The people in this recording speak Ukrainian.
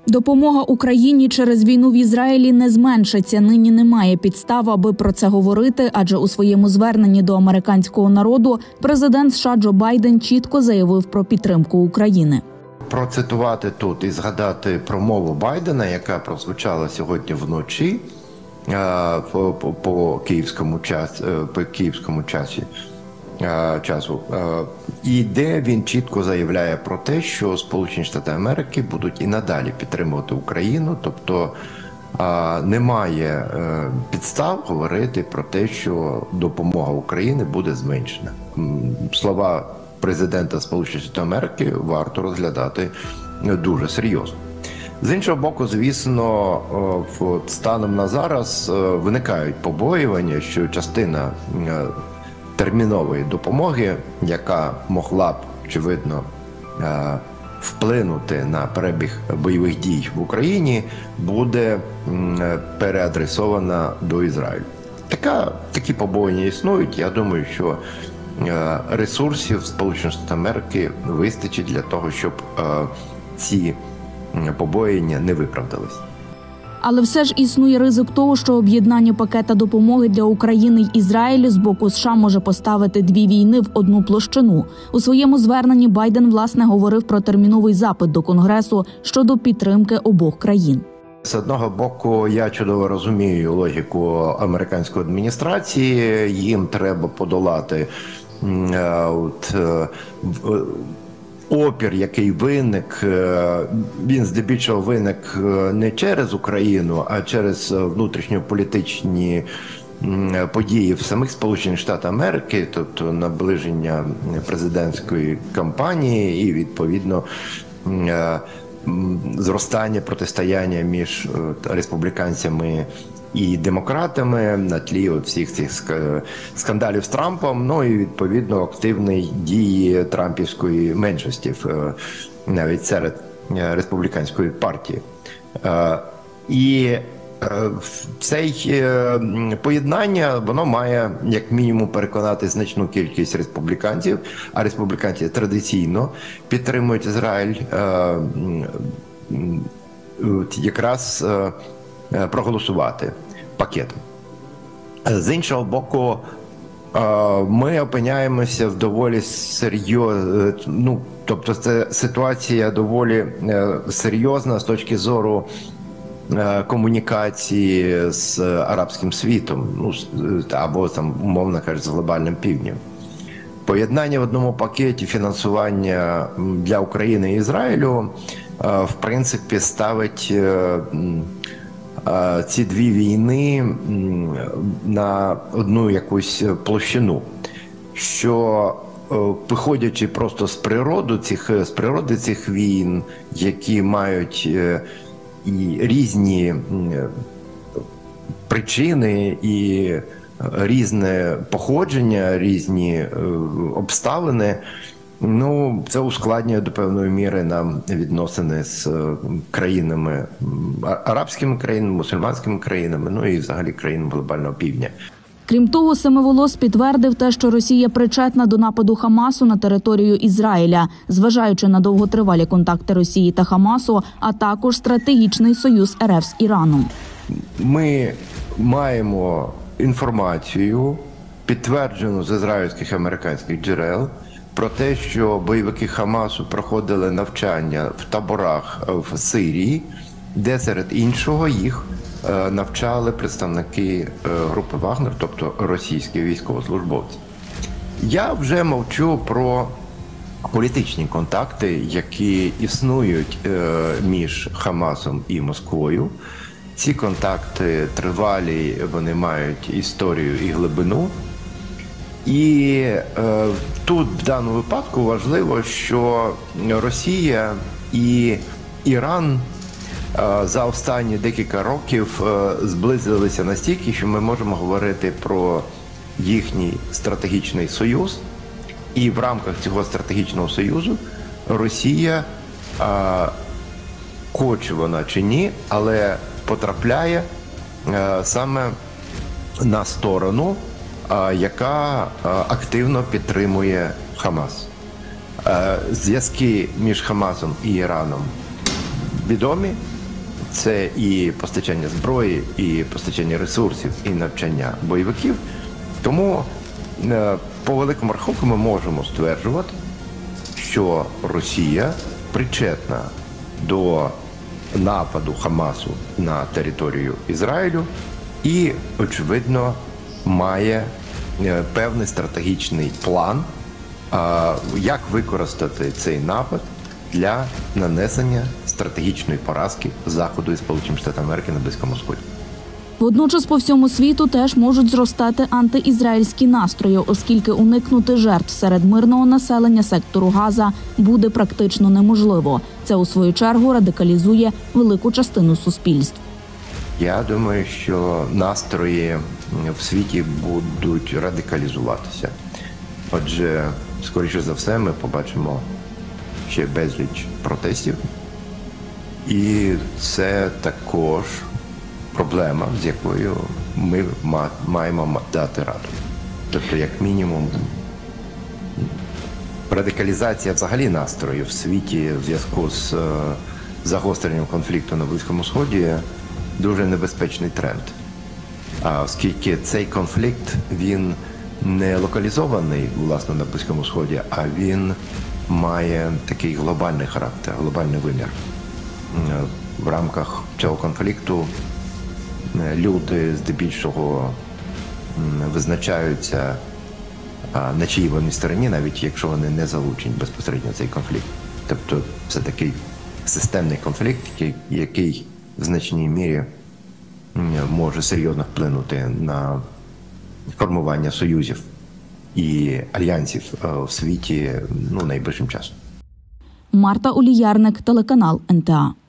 Допомога Україні через війну в Ізраїлі не зменшиться. Нині немає підстав, аби про це говорити, адже у своєму зверненні до американського народу президент США Джо Байден чітко заявив про підтримку України. Процитувати тут і згадати промову Байдена, яка прозвучала сьогодні вночі по київському часу, і де він чітко заявляє про те, що Сполучені Штати Америки будуть і надалі підтримувати Україну, тобто немає підстав говорити про те, що допомога України буде зменшена. Слова президента Сполучених Штатів Америки варто розглядати дуже серйозно. З іншого боку, звісно, станом на зараз виникають побоювання, що частина термінової допомоги, яка могла б, очевидно, вплинути на перебіг бойових дій в Україні, буде переадресована до Ізраїлю. Такі побоювання існують. Я думаю, що ресурсів Сполучених Штатів Америки вистачить для того, щоб ці побоювання не виправдались. Але все ж існує ризик того, що об'єднання пакета допомоги для України й Ізраїлю з боку США може поставити дві війни в одну площину. У своєму зверненні Байден, власне, говорив про терміновий запит до Конгресу щодо підтримки обох країн. З одного боку, я чудово розумію логіку американської адміністрації. Їм треба подолати опір, який виник, він здебільшого виник не через Україну, а через внутрішньополітичні події в самих Сполучених Штатах Америки, тобто наближення президентської кампанії і, відповідно, зростання протистояння між республіканцями і демократами на тлі всіх цих скандалів з Трампом, ну і, відповідно, активної дії трампівської меншості навіть серед республіканської партії. І це поєднання, воно має, як мінімум, переконати значну кількість республіканців, а республіканці традиційно підтримують Ізраїль, якраз проголосувати пакетом. З іншого боку, ми опиняємося в доволі тобто це ситуація доволі серйозна з точки зору комунікації з арабським світом, або там, умовно кажучи, з глобальним півднем. Поєднання в одному пакеті фінансування для України і Ізраїлю, в принципі, ставить ці дві війни на одну якусь площину, що, виходячи просто з природи цих війн, які мають і різні причини, і різне походження, різні обставини, це ускладнює до певної міри нам відносини з країнами, арабськими країнами, мусульманськими країнами, і взагалі країнами глобального півдня. Крім того, Семиволос підтвердив те, що Росія причетна до нападу Хамасу на територію Ізраїля, зважаючи на довготривалі контакти Росії та Хамасу, а також стратегічний союз РФ з Іраном. Ми маємо інформацію, підтверджену з ізраїльських і американських джерел, про те, що бойовики Хамасу проходили навчання в таборах в Сирії, де серед іншого їх навчали представники групи Вагнер, тобто російські військовослужбовці. Я вже мовчу про політичні контакти, які існують між Хамасом і Москвою. Ці контакти тривалі, вони мають історію і глибину. І тут в даному випадку важливо, що Росія і Іран за останні декілька років зблизилися настільки, що ми можемо говорити про їхній стратегічний союз. І в рамках цього стратегічного союзу Росія, хоче вона чи ні, але потрапляє саме на сторону, яка активно підтримує Хамас. Зв'язки між Хамасом і Іраном відомі, це і постачання зброї, і постачання ресурсів, і навчання бойовиків. Тому по великому рахунку ми можемо стверджувати, що Росія причетна до нападу Хамасу на територію Ізраїлю і, очевидно, має певний стратегічний план, як використати цей напад для нанесення стратегічної поразки Заходу і Сполучених Штатів Америки на Близькому Сході. Водночас по всьому світу теж можуть зростати антиізраїльські настрої, оскільки уникнути жертв серед мирного населення сектору Газа буде практично неможливо. Це, у свою чергу, радикалізує велику частину суспільств. Я думаю, що настрої в світі будуть радикалізуватися. Отже, скоріше за все, ми побачимо ще безліч протестів. І це також проблема, з якою ми маємо дати раду. Тобто, як мінімум, радикалізація взагалі настроїв в світі в зв'язку з загостренням конфлікту на Близькому Сході дуже небезпечний тренд. Оскільки цей конфлікт, він не локалізований, власне, на Близькому Сході, а він має такий глобальний характер, глобальний вимір. В рамках цього конфлікту люди здебільшого визначаються, на чиїй вони стороні, навіть якщо вони не залучені безпосередньо в цей конфлікт. Тобто це такий системний конфлікт, який в значній мірі може серйозно вплинути на формування союзів і альянсів в світі найближчим часом. Марта Оліярник, телеканал НТА.